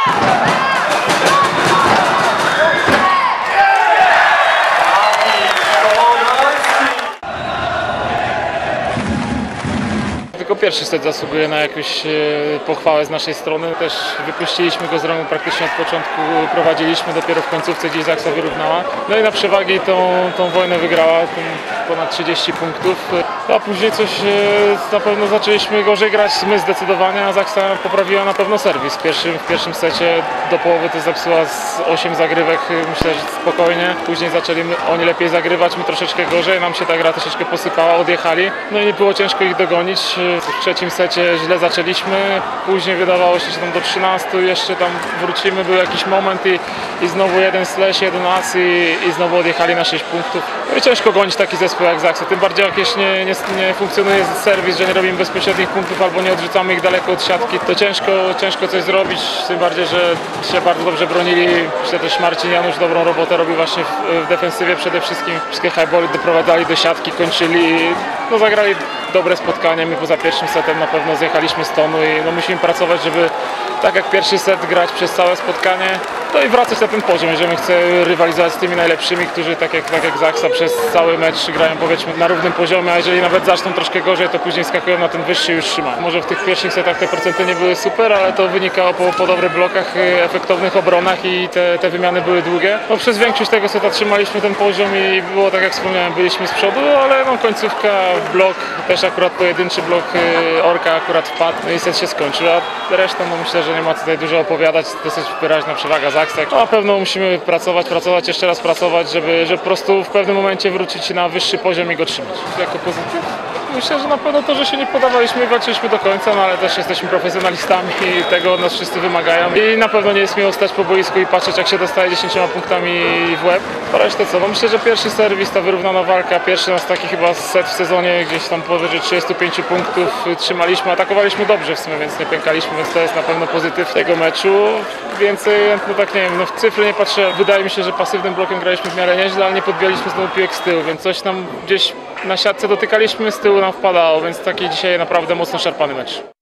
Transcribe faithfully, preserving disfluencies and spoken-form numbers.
Tylko pierwszy set zasługuje na jakąś pochwałę z naszej strony. Też wypuściliśmy go z rąk praktycznie od początku, prowadziliśmy, dopiero w końcówce gdzieś Zaksa wyrównała. No i na przewagi tą, tą wojnę wygrała, ponad trzydzieści punktów. A później coś na pewno zaczęliśmy gorzej grać, my zdecydowanie, a Zaksa poprawiła na pewno serwis. W pierwszym, w pierwszym secie do połowy to zepsuła z osiem zagrywek, myślę, że spokojnie. Później zaczęli oni lepiej zagrywać, my troszeczkę gorzej, nam się ta gra troszeczkę posypała, odjechali. No i nie było ciężko ich dogonić. W trzecim secie źle zaczęliśmy, później wydawało się, że tam do trzynastu jeszcze tam wrócimy, był jakiś moment i, i znowu jeden slash, jeden as i, i znowu odjechali na sześć punktów. No i ciężko gonić taki zespół jak Zaksa, tym bardziej jak jeszcze nie, nie, nie funkcjonuje serwis, że nie robimy bezpośrednich punktów albo nie odrzucamy ich daleko od siatki, to ciężko, ciężko coś zrobić, tym bardziej, że się bardzo dobrze bronili. Myślę, też Marcin Janusz dobrą robotę robił właśnie w, w defensywie przede wszystkim. Wszystkie highbally doprowadzali do siatki, kończyli, no zagrali dobre spotkanie, my poza pierwszym setem na pewno zjechaliśmy z tonu i no musimy pracować, żeby tak jak pierwszy set grać przez całe spotkanie, no i wracać na ten poziom, jeżeli chcę rywalizować z tymi najlepszymi, którzy tak jak, tak jak Zaksa przez cały mecz grają powiedzmy na równym poziomie, a jeżeli nawet zaczną troszkę gorzej, to później skakują na ten wyższy i już trzymają. Może w tych pierwszych setach te procenty nie były super, ale to wynikało po, po dobrych blokach, efektownych obronach i te, te wymiany były długie. No, przez większość tego seta trzymaliśmy ten poziom i było tak jak wspomniałem, byliśmy z przodu, ale no, końcówka, blok, też akurat pojedynczy blok Orka akurat wpadł, no i set się skończył, a resztą no, myślę, że nie ma tutaj dużo opowiadać, dosyć wyraźna przewaga Zaksa. No, na pewno musimy pracować, pracować, jeszcze raz pracować, żeby, żeby po prostu w pewnym momencie wrócić na wyższy poziom i go trzymać. Jako pozytyw? Myślę, że na pewno to, że się nie podawaliśmy i walczyliśmy do końca, no ale też jesteśmy profesjonalistami i tego od nas wszyscy wymagają. I na pewno nie jest miło stać po boisku i patrzeć, jak się dostaje dziesięcioma punktami w łeb. A resztę co? No myślę, że pierwszy serwis, ta wyrównana walka, pierwszy nas taki chyba set w sezonie, gdzieś tam powyżej trzydziestu pięciu punktów trzymaliśmy, atakowaliśmy dobrze w sumie, więc nie pękaliśmy, więc to jest na pewno pozytyw tego meczu. Więcej, no tak nie wiem, no w cyfry nie patrzę, wydaje mi się, że pasywnym blokiem graliśmy w miarę nieźle, ale nie podbijaliśmy znowu piłek z tyłu, więc coś tam gdzieś na siatce dotykaliśmy, z tyłu nam wpadało, więc taki dzisiaj naprawdę mocno szarpany mecz.